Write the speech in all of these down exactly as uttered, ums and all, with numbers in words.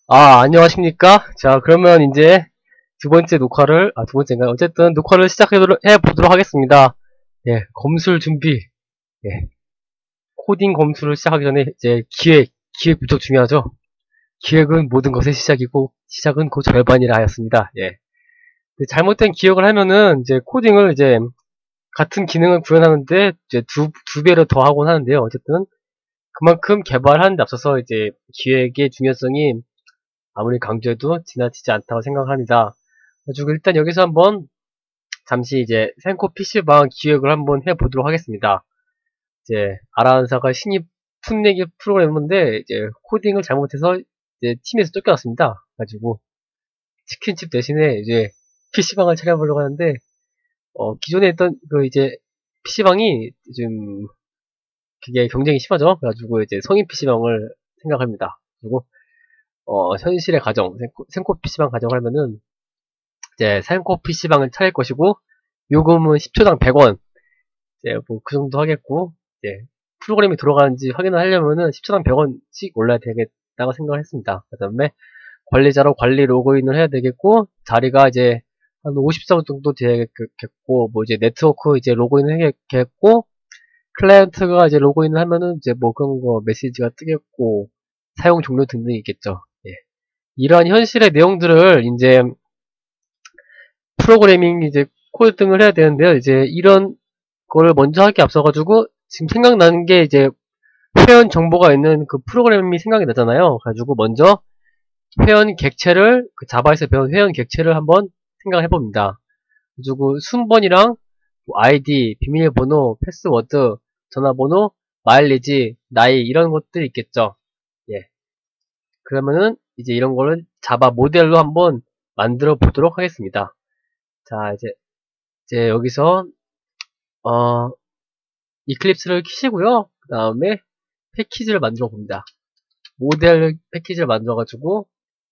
아, 안녕하십니까? 자, 그러면 이제 두 번째 녹화를, 아, 두 번째인가요? 어쨌든 녹화를 시작해 보도록 하겠습니다. 예, 검술 준비. 예, 코딩 검술을 시작하기 전에 이제 기획, 기획 무척 중요하죠? 기획은 모든 것의 시작이고, 시작은 그 절반이라 하였습니다. 예. 근데 잘못된 기획을 하면은 이제 코딩을 이제 같은 기능을 구현하는데 이제 두, 두 배로 더 하곤 하는데요. 어쨌든 그만큼 개발하는 데 앞서서 이제 기획의 중요성이 아무리 강조해도 지나치지 않다고 생각합니다. 그래가지고 일단 여기서 한번 잠시 이제 생코 피씨방 기획을 한번 해보도록 하겠습니다. 이제 아라운사가 신입 풋내기 프로그래머인데 이제 코딩을 잘못해서 이제 팀에서 쫓겨났습니다. 가지고 치킨집 대신에 이제 피씨방을 차려보려고 하는데 어 기존에 있던 그 이제 피씨방이 좀 그게 경쟁이 심하죠. 그래가지고 이제 성인 피씨방을 생각합니다. 그리고 어 현실의 가정 생코, 생코 피씨방 가정을 하면은 이제 생코 피씨방을 차릴 것이고 요금은 십 초당 백 원. 이제 뭐 그 정도 하겠고, 이제 프로그램이 돌아가는지 확인을 하려면은 십 초당 백 원씩 올라야 되겠다고 생각을 했습니다. 그 다음에 관리자로 관리 로그인을 해야 되겠고, 자리가 이제 한 오십 석 정도 되겠고, 뭐 이제 네트워크 이제 로그인을 해야겠고, 클라이언트가 이제 로그인을 하면은 이제 뭐 그런 거 메시지가 뜨겠고, 사용 종료 등등이 있겠죠. 예. 이러한 현실의 내용들을 이제 프로그래밍 이제 코드 등을 해야 되는데요. 이제 이런 거를 먼저 하기 앞서가지고 지금 생각나는 게 이제 회원 정보가 있는 그 프로그램이 생각이 나잖아요. 가지고 먼저 회원 객체를 그 자바에서 배운 회원 객체를 한번 생각해 봅니다. 가지고 순번이랑 뭐 아이디, 비밀번호, 패스워드, 전화번호, 마일리지, 나이 이런 것들이 있겠죠. 예. 그러면은 이제 이런 거를 자바 모델로 한번 만들어 보도록 하겠습니다. 자, 이제 이제 여기서 어 이클립스를 키시고요. 그 다음에 패키지를 만들어 봅니다. 모델 패키지를 만들어 가지고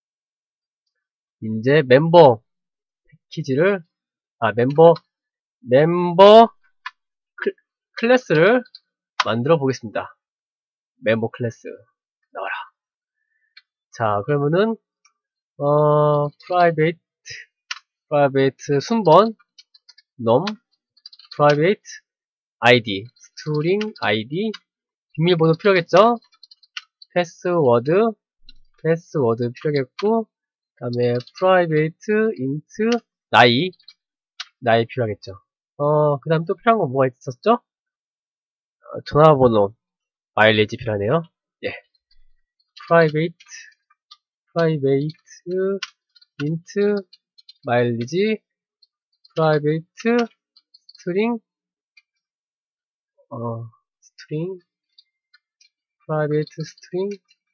이제 멤버 패키지를 아 멤버 멤버 클, 클래스를 만들어 보겠습니다. 멤버 클래스 나와라. 자, 그러면은 어 private private 순번 num private id string id 비밀번호 필요하겠죠? 패스워드 패스워드 필요하겠고, 그 다음에 private int 나이 나이 필요하겠죠. 어, 그 다음 또 필요한 건 뭐가 있었죠? 어, 전화번호, 마일리지 필요하네요. 예. private, private, int, 마일리지, private, string, 어, string, private, string,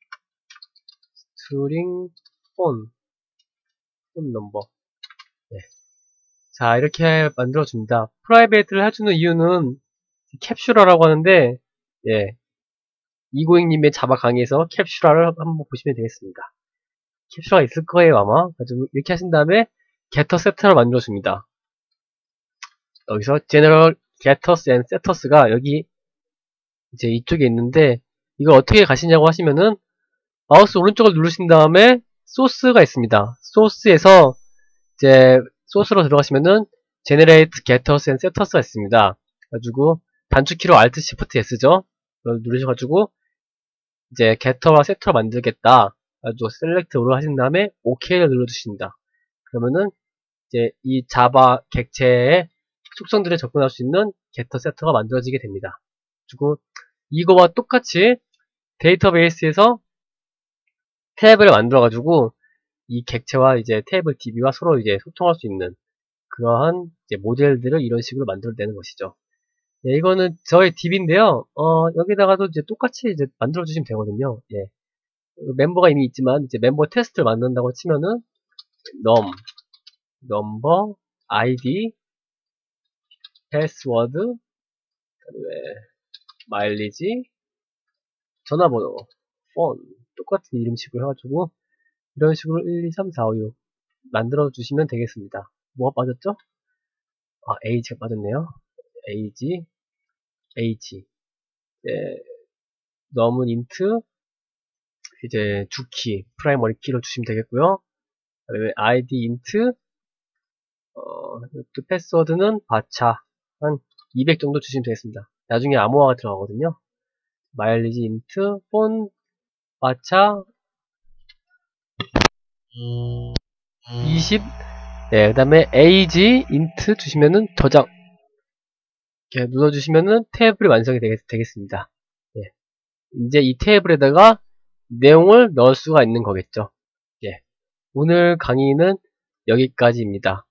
string, phone, phone number. 예. 자, 이렇게 만들어줍니다. private를 해주는 이유는 캡슐러라고 하는데, 예. 이고잉님의 자바 강의에서 캡슐러를 한번 보시면 되겠습니다. 캡슐러가 있을 거예요, 아마. 가지고 이렇게 하신 다음에 getter setter를 만들어줍니다. 여기서 general getters and setters가 여기 이제 이쪽에 있는데, 이걸 어떻게 가시냐고 하시면은 마우스 오른쪽을 누르신 다음에 소스가 있습니다. 소스에서 이제 소스로 들어가시면은 generate getters and setters가 있습니다. 가지고 단축키로 alt shift s죠. 그걸 누르셔가지고 이제 getter와 setter를 만들겠다. 가지고 select all을 하신 다음에 ok를 눌러주십니다. 그러면은 이제 이 자바 객체의 속성들에 접근할 수 있는 getter, setter가 만들어지게 됩니다. 그리고 이거와 똑같이 데이터베이스에서 탭을 만들어가지고 이 객체와 이제 테이블 디비와 서로 이제 소통할 수 있는 그러한 이제 모델들을 이런 식으로 만들어내는 것이죠. 예, 이거는 저의 디비인데요. 어, 여기다가도 이제 똑같이 이제 만들어주시면 되거든요. 예. 멤버가 이미 있지만 이제 멤버 테스트를 만든다고 치면은 num, number, id, 패스워드, 마일리지, 전화번호, 폰 똑같은 이름식으로 해가지고 이런 식으로 일, 이, 삼, 사, 오, 육 만들어 주시면 되겠습니다. 뭐가 빠졌죠? 아, H가 빠졌네요. H, H 네, 넘은 int, 이제 주키, 프라이머리 키로 주시면 되겠고요. 그다음에 아이디 인트, 어, 또 패스워드는 바차 한 이백 정도 주시면 되겠습니다. 나중에 암호화가 들어가거든요. 마일리지 인트, 폰, 바차 이십, 네, 그 다음에 에이지 인트 주시면은 저장 이렇게 눌러주시면은 테이블이 완성이 되겠, 되겠습니다. 예. 이제 이 테이블에다가 내용을 넣을 수가 있는 거겠죠. 예. 오늘 강의는 여기까지입니다.